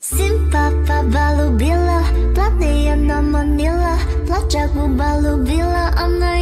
Simpapa balubila, plateia na Manila, placago balubila, I'm not